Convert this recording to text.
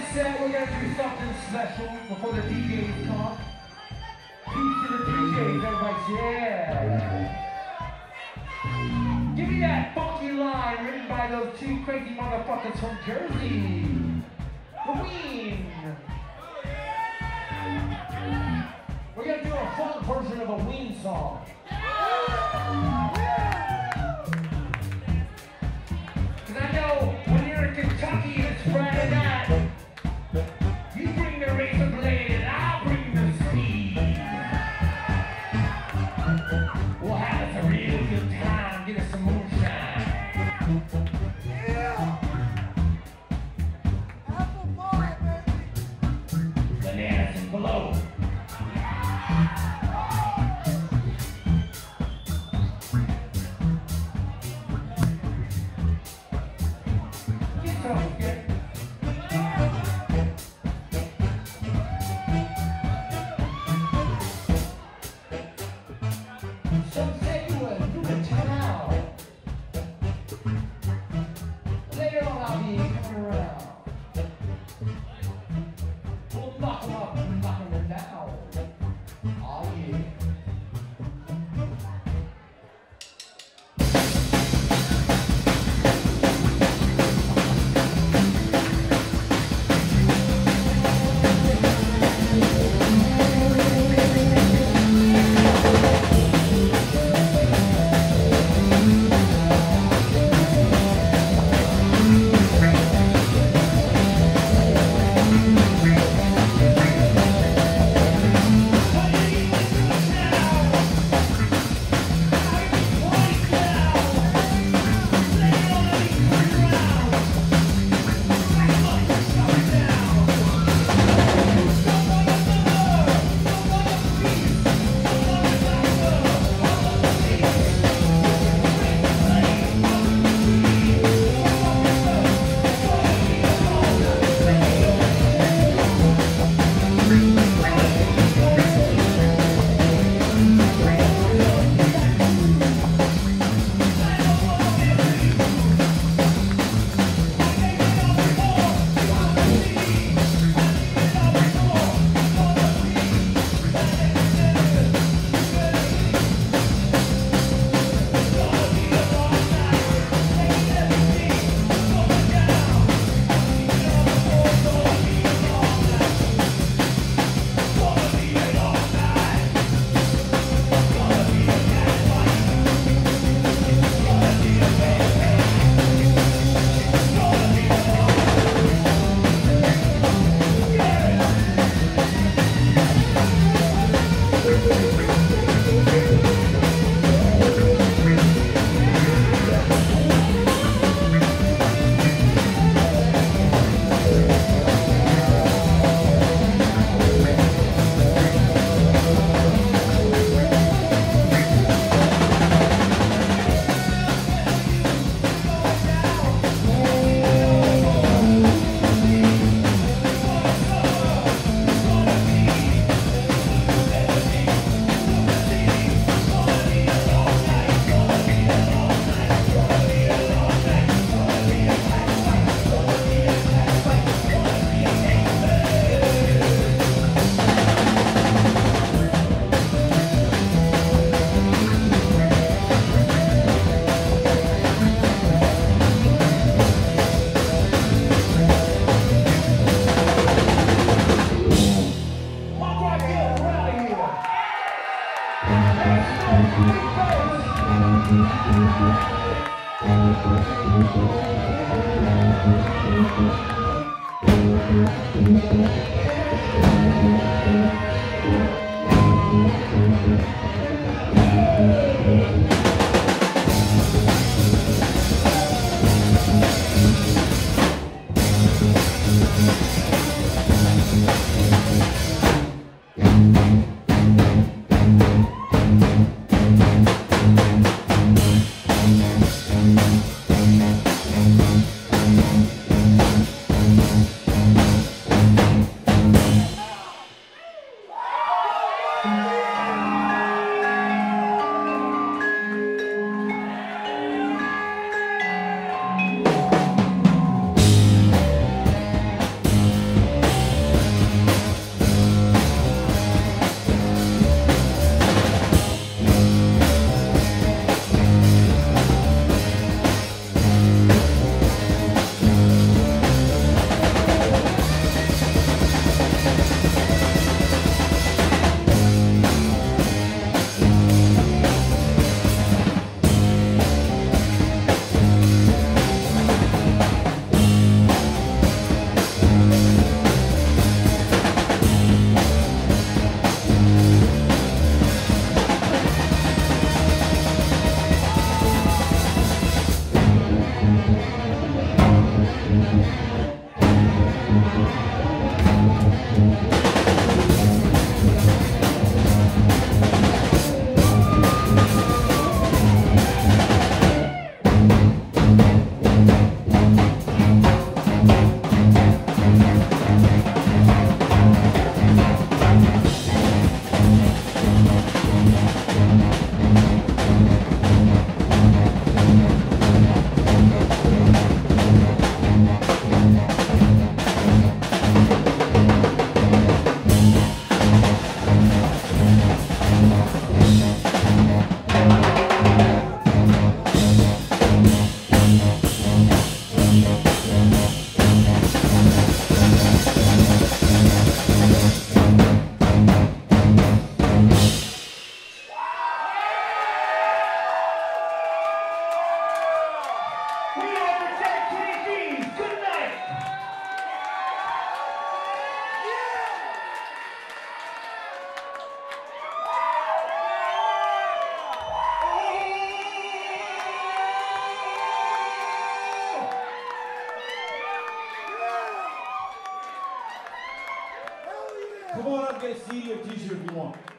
set, we're gonna do something special before the DJs come up. Peace to the DJs, everybody, yeah. Give me that funky line written by those two crazy motherfuckers from Jersey. Queen. We're gonna do a funk version of a Ween song. Cause I know when you're in Kentucky and it's Friday night, you bring the razor blade and I'll bring the speed. We'll have us a real good time, get us some moonshine. Yeah! Apple pie, baby! Bananas and blow. Get some, get. Some say you a town. Later on I'll be coming around. We'll knock 'em up and knock 'em down. Oh yeah. get a CD or t-shirt if you want.